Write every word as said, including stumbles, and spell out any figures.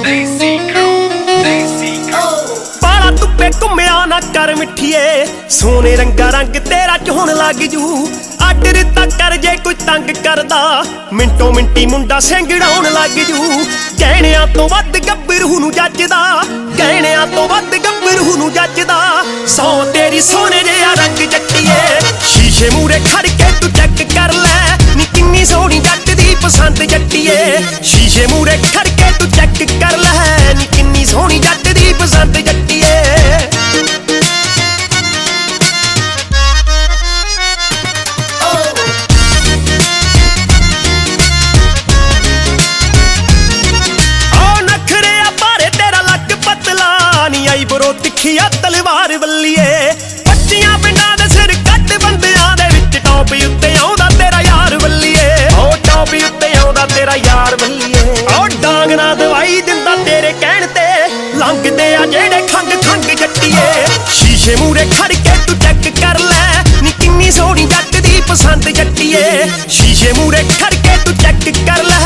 पाला धुप्पे घुम्मिया ना कर मिठिए सोने रंगा रंग तेरा चोहन लग जू अड रिता कर जे कोई तंग करदा मिंटो मिंटी मुंडा सिंगड़ाउण लग जू गहणियां तो वध गब्बरू नूं जचदा गहणियां तो वध गब्बरू नूं जचदा सौ तेरी सोने जिहा रंग जट्टिए शीशे मूरे खड़ के तू चेक कर लै नी किन्नी सोहनी जट दी पसंद जट्टिए शीशे मूरे खड़ के तू चेक कर लै नी किन्नी सोहनी जट दी पसंद जट्टिए बरो तिखिया तलवार वल्लीए पच्चियां पिंडां दे सिर कट बंदियां दे विच टॉप उत्ते आउंदा तेरा यार वल्लीए ओ टॉप उत्ते आउंदा तेरा यार वल्लीए ओ डांग ना दवाई दिंदा तेरे कहण ते लंघदे आ जेड़े खंग खंग जट्टिए शीशे मूरे खड़ के तू चेक कर लै नी किन्नी सोहनी जट दी पसंद जट्टिए शीशे मूरे खड़ के तू चेक कर लै